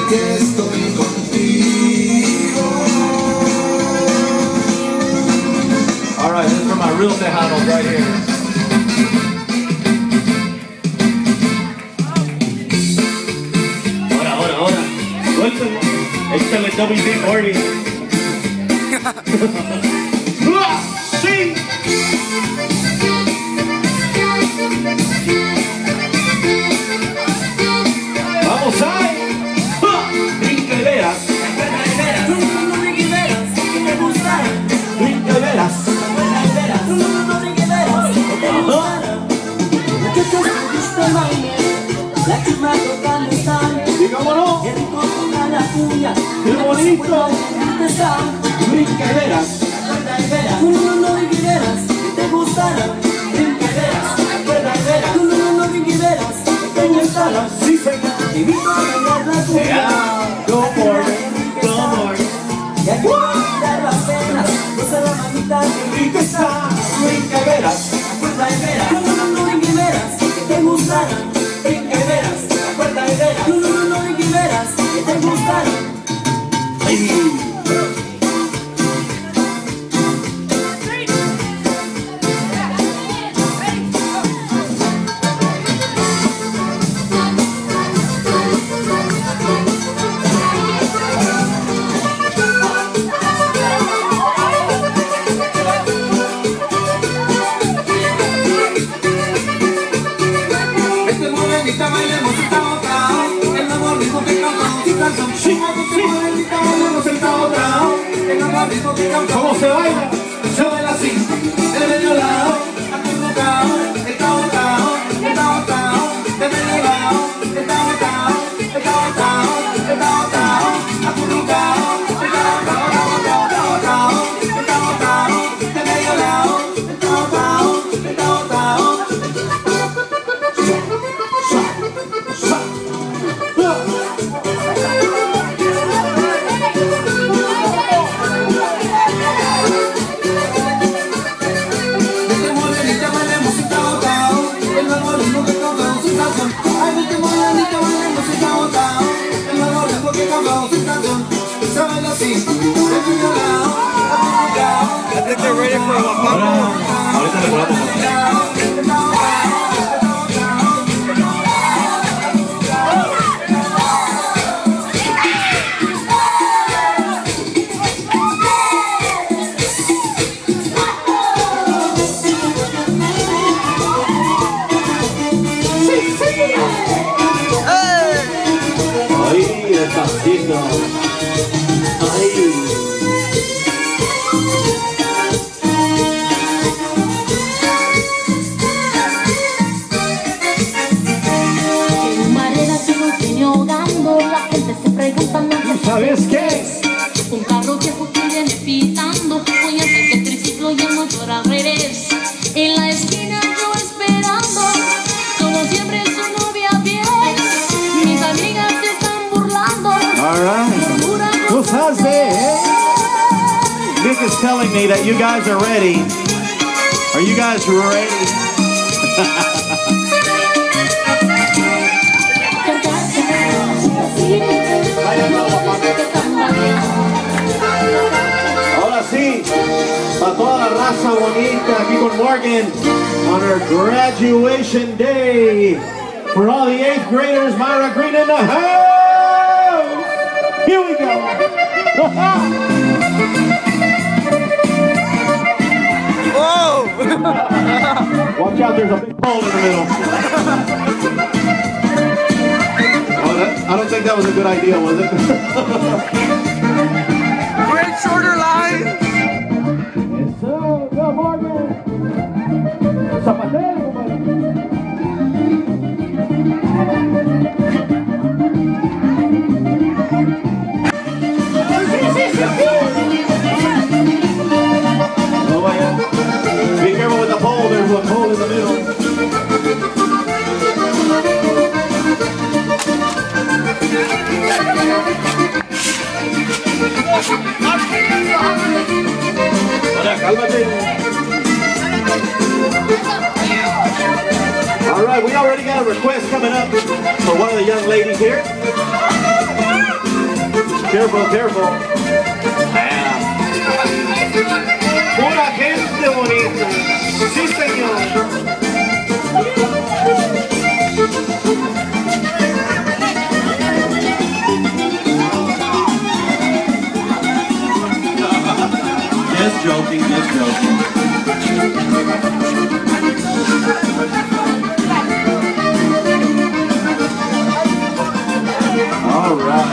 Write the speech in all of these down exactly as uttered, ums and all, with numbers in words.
que estoy contigo. All right, this is for my real tejanos right here. Ahora, ahora, ahora. Suéltalo. Échale W D forty. ¡Sí! ¡Vamos ahí! Brinca y veras. No, no, no, brinca y veras, que te gustara. Brinca y veras. No, no, no, brinca y veras, que te gustara. La que te gusta el baile, la que me toca el estar. Digámoslo. Qué rico toca la cuña, Qué bonito. empezar. Brinca y veras. No, no, no, brinca y veras, que te gustara. Brinca y veras, no, no, no, no, brinca y veras, que te gustara. Sí, señor. Te invito a bailar la cuña. Yeah. Go for it. Go for it. Y aquí quitar las penas, goza la manita que Brinca está. Brinca y veras. no, no, no, no, brinca y veras, que te gustara. Brinca y veras. No, no, no, no, brinca y veras, que te gustara. Este morenita bailemos el tao tao, el nuevo ritmo que cantamos y canción. Sí, Este morenita bailemos el tao tao, el nuevo ritmo que cantamos. ¿Cómo se baila? Se baila así, de medio lado, acurrucao, el tao tao, el tao tao, de medio lado, el tao tao, el tao tao, el tao tao, acurrucao, el tao tao, tao tao, tao tao, el tao tao, de medio lado, el tao tao, el tao tao. Este morenita bailemos el tao tao, el nuevo ritmo que cantamos y canción. Ay, este morenita bailemos el tao tao, el nuevo ritmo que cantamos y canción. Se baila así, de medio lado, acurrucao. I think they're ready for a Ahora, ahorita le volvemos. Ahí, despacito. Ahí. En Marera que nos viene ahogando, la gente se pregunta ¿Sabes qué? un carro viejo que viene pitando, voy a hacer que el triciclo ya no llora al revés. En la esquina yo esperando, como siempre su novia bien. Mis amigas se están burlando. All right. Who's has eh? Nick is telling me that you guys are ready. Are you guys ready? Ahora sí, para toda la raza bonita aquí con Morgan on our graduation day. For all the eighth graders, Myra Green in the house. Here we go. Whoa! Watch out, there's a big hole in the middle. Oh, that, I don't think that was a good idea, was it? Great shorter line! Yes, sir. Go, Morgan. Zapatero, no vaya. Be careful with the pole. There's a pole in the middle. Ahora, cálmate. All right, we already got a request coming up for one of the young ladies here. Careful, careful. Ayan. Pura gente bonita. Sí, señor. Just joking, just joking. All right.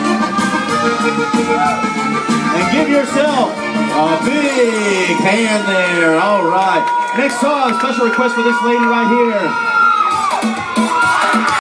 And give yourself a big hand there. All right. Next song, special request for this lady right here.